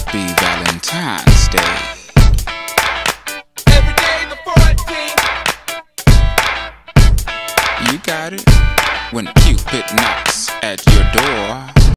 Happy Valentine's Day. Every day the 14th. You got it. When Cupid knocks at your door.